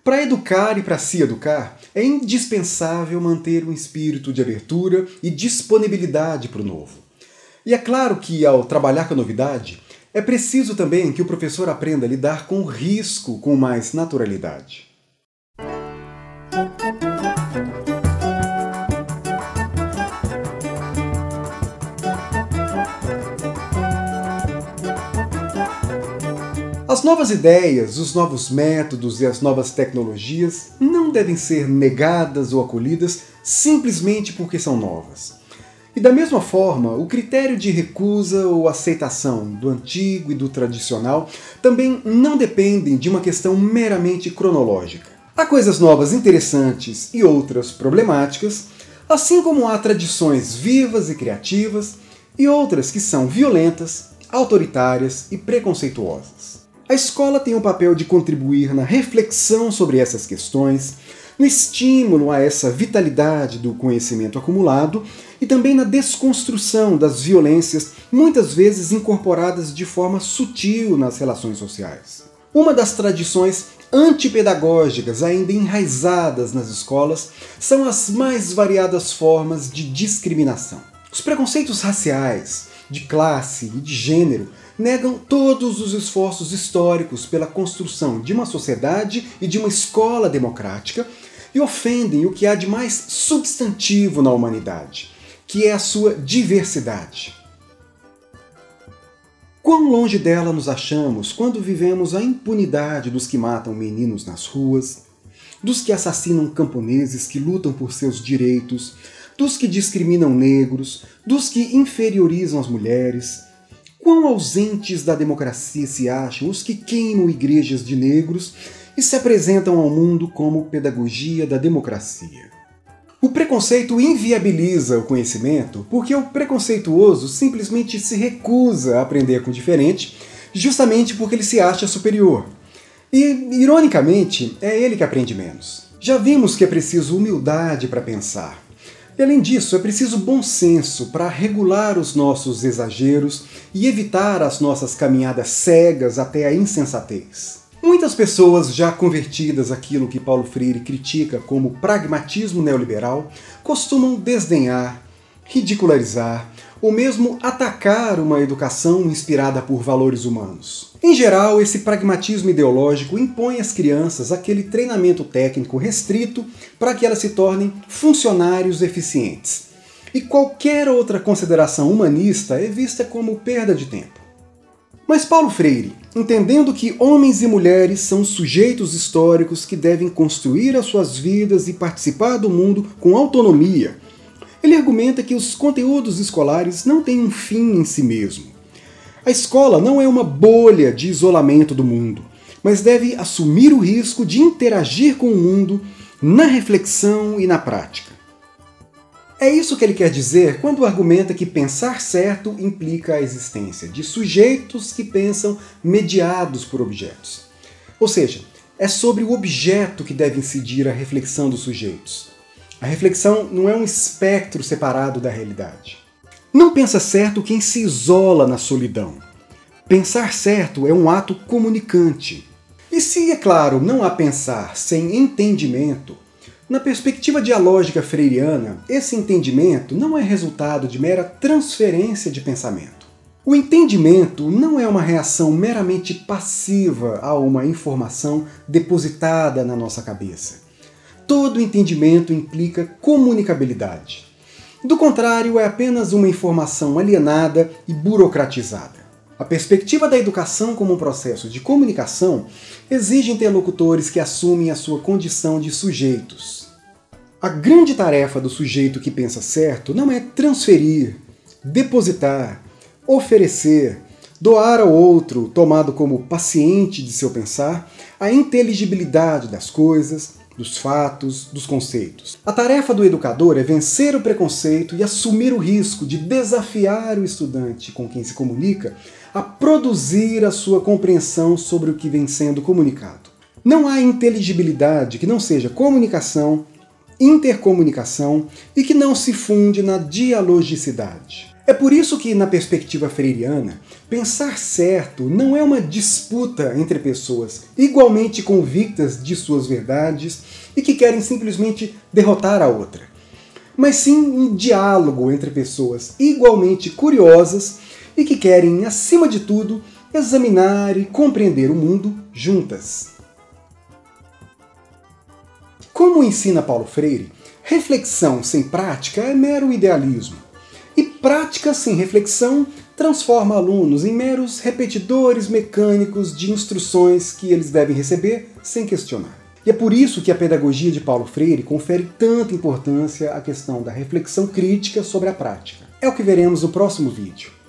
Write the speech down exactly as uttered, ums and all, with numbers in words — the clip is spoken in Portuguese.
Para educar e para se educar, é indispensável manter um espírito de abertura e disponibilidade para o novo. E é claro que, ao trabalhar com a novidade, é preciso também que o professor aprenda a lidar com o risco com mais naturalidade. As novas ideias, os novos métodos e as novas tecnologias não devem ser negadas ou acolhidas simplesmente porque são novas. E da mesma forma, o critério de recusa ou aceitação do antigo e do tradicional também não dependem de uma questão meramente cronológica. Há coisas novas interessantes e outras problemáticas, assim como há tradições vivas e criativas e outras que são violentas, autoritárias e preconceituosas. A escola tem o papel de contribuir na reflexão sobre essas questões, no estímulo a essa vitalidade do conhecimento acumulado e também na desconstrução das violências, muitas vezes incorporadas de forma sutil nas relações sociais. Uma das tradições antipedagógicas ainda enraizadas nas escolas são as mais variadas formas de discriminação. Os preconceitos raciais, de classe e de gênero negam todos os esforços históricos pela construção de uma sociedade e de uma escola democrática e ofendem o que há de mais substantivo na humanidade, que é a sua diversidade. Quão longe dela nos achamos quando vivemos a impunidade dos que matam meninos nas ruas, dos que assassinam camponeses que lutam por seus direitos, dos que discriminam negros, dos que inferiorizam as mulheres. Quão ausentes da democracia se acham os que queimam igrejas de negros e se apresentam ao mundo como pedagogia da democracia. O preconceito inviabiliza o conhecimento porque o preconceituoso simplesmente se recusa a aprender com o diferente, justamente porque ele se acha superior. E, ironicamente, é ele que aprende menos. Já vimos que é preciso humildade para pensar. E, além disso, é preciso bom senso para regular os nossos exageros e evitar as nossas caminhadas cegas até a insensatez. Muitas pessoas já convertidas àquilo que Paulo Freire critica como pragmatismo neoliberal costumam desdenhar, ridicularizar ou mesmo atacar uma educação inspirada por valores humanos. Em geral, esse pragmatismo ideológico impõe às crianças aquele treinamento técnico restrito para que elas se tornem funcionários eficientes. E qualquer outra consideração humanista é vista como perda de tempo. Mas Paulo Freire, entendendo que homens e mulheres são sujeitos históricos que devem construir as suas vidas e participar do mundo com autonomia, ele argumenta que os conteúdos escolares não têm um fim em si mesmo. A escola não é uma bolha de isolamento do mundo, mas deve assumir o risco de interagir com o mundo na reflexão e na prática. É isso que ele quer dizer quando argumenta que pensar certo implica a existência de sujeitos que pensam mediados por objetos. Ou seja, é sobre o objeto que deve incidir a reflexão dos sujeitos. A reflexão não é um espectro separado da realidade. Não pensa certo quem se isola na solidão. Pensar certo é um ato comunicante. E se, é claro, não há pensar sem entendimento, na perspectiva dialógica freiriana, esse entendimento não é resultado de mera transferência de pensamento. O entendimento não é uma reação meramente passiva a uma informação depositada na nossa cabeça. Todo entendimento implica comunicabilidade. Do contrário, é apenas uma informação alienada e burocratizada. A perspectiva da educação como um processo de comunicação exige interlocutores que assumem a sua condição de sujeitos. A grande tarefa do sujeito que pensa certo não é transferir, depositar, oferecer, doar ao outro, tomado como paciente de seu pensar, a inteligibilidade das coisas, dos fatos, dos conceitos. A tarefa do educador é vencer o preconceito e assumir o risco de desafiar o estudante com quem se comunica a produzir a sua compreensão sobre o que vem sendo comunicado. Não há inteligibilidade que não seja comunicação, intercomunicação e que não se funde na dialogicidade. É por isso que, na perspectiva freiriana, pensar certo não é uma disputa entre pessoas igualmente convictas de suas verdades e que querem simplesmente derrotar a outra, mas sim um diálogo entre pessoas igualmente curiosas e que querem, acima de tudo, examinar e compreender o mundo juntas. Como ensina Paulo Freire, reflexão sem prática é mero idealismo. E prática sem reflexão transforma alunos em meros repetidores mecânicos de instruções que eles devem receber sem questionar. E é por isso que a pedagogia de Paulo Freire confere tanta importância à questão da reflexão crítica sobre a prática. É o que veremos no próximo vídeo.